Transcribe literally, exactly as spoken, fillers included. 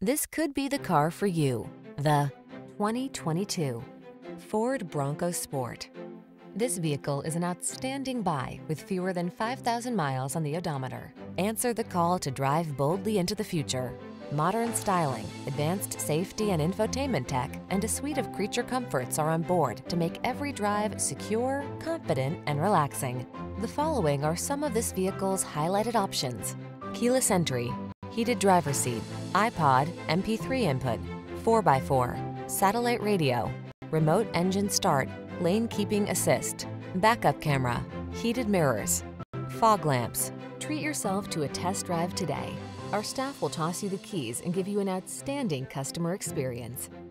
This could be the car for you. The twenty twenty-two Ford Bronco Sport. This vehicle is an outstanding buy with fewer than five thousand miles on the odometer. Answer the call to drive boldly into the future. Modern styling, advanced safety and infotainment tech, and a suite of creature comforts are on board to make every drive secure, confident, and relaxing. The following are some of this vehicle's highlighted options: keyless entry, heated driver's seat, iPod, M P three input, four by four, satellite radio, remote engine start, lane keeping assist, backup camera, heated mirrors, fog lamps. Treat yourself to a test drive today. Our staff will toss you the keys and give you an outstanding customer experience.